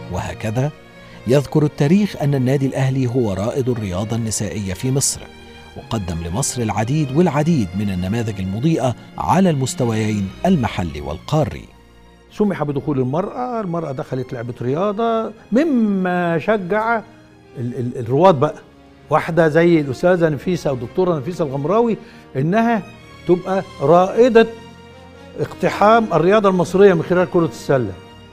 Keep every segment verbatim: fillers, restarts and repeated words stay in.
وهكذا يذكر التاريخ أن النادي الأهلي هو رائد الرياضة النسائية في مصر، وقدم لمصر العديد والعديد من النماذج المضيئة على المستويين المحلي والقاري. سمح بدخول المرأة، المرأة دخلت لعبة رياضة، مما شجع ال ال الرواد بقى، واحدة زي الأستاذة نفيسة أو دكتورة نفيسة الغمراوي إنها تبقى رائدة اقتحام الرياضة المصرية من خلال كرة السلة.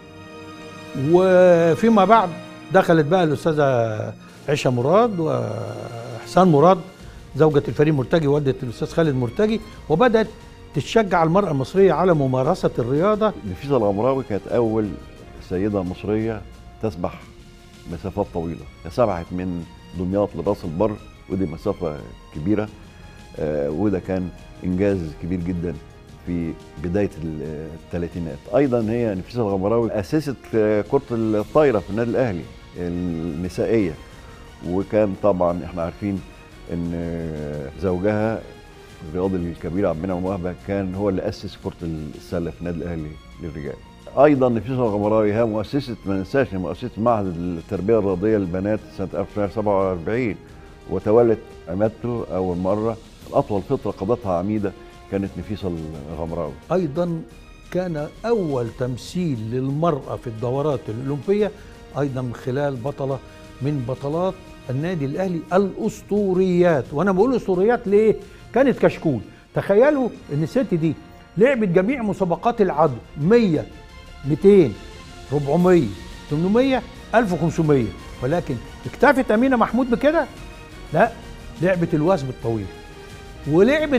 وفيما بعد دخلت بقى الأستاذة عيشة مراد وحسان مراد زوجة الفريق مرتجي والدة الأستاذ خالد مرتجي، وبدأت تشجع المرأة المصرية على ممارسة الرياضة. نفيسة الغمراوي كانت أول سيدة مصرية تسبح مسافات طويلة، سبحت من دمياط لراس البر، ودي مسافة كبيرة، آه وده كان إنجاز كبير جدا في بداية الثلاثينات. أيضا هي نفيسة الغمراوي أسست كرة الطايرة في النادي الأهلي النسائية، وكان طبعا احنا عارفين ان زوجها الرياضي الكبير عبد المنعم وهبه كان هو اللي اسس كره السله في النادي الاهلي للرجال. ايضا نفيسة الغمراوي هي مؤسسه، ما ننساش، مؤسسه معهد التربيه الرياضيه للبنات سنه ألف وتسعمائة وسبعة وأربعين، وتولت عمادته اول مره. اطول فتره قضتها عميده كانت نفيسة الغمراوي. ايضا كان اول تمثيل للمراه في الدورات الاولمبيه، ايضا من خلال بطله من بطلات النادي الاهلي الاسطوريات. وانا بقول اسطوريات ليه؟ كانت كشكول. تخيلوا ان الست دي لعبت جميع مسابقات العدو، مية مئتين أربعمية ثمانمية ألف وخمسمية، ولكن اكتفت امينه محمود بكده؟ لا، لعبت الوثب الطويل، ولعبت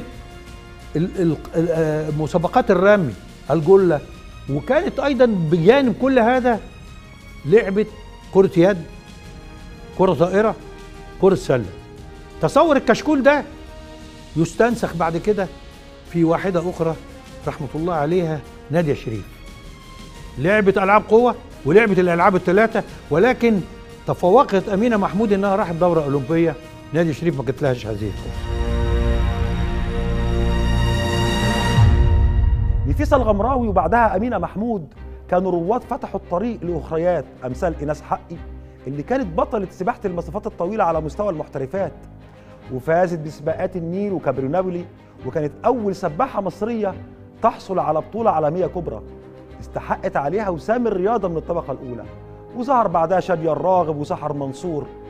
مسابقات الرمي الجله، وكانت ايضا بجانب كل هذا لعبت كره يد، كرة طائرة، كرة سلة. تصور الكشكول ده يستنسخ بعد كده في واحدة أخرى رحمة الله عليها، نادية شريف. لعبت ألعاب قوة ولعبت الألعاب الثلاثة، ولكن تفوقت أمينة محمود إنها راحت دورة أولمبية، نادية شريف ما جت لهاش هذه الفرصة. نفيسة الغمراوي وبعدها أمينة محمود كانوا رواد فتحوا الطريق لأخريات أمثال إيناس حقي اللي كانت بطلة سباحة المسافات الطويلة على مستوى المحترفات، وفازت بسباقات النيل وكابرينابولي، وكانت أول سباحة مصرية تحصل على بطولة عالمية كبرى استحقت عليها وسام الرياضة من الطبقة الأولى. وظهر بعدها شادية الراغب وسحر منصور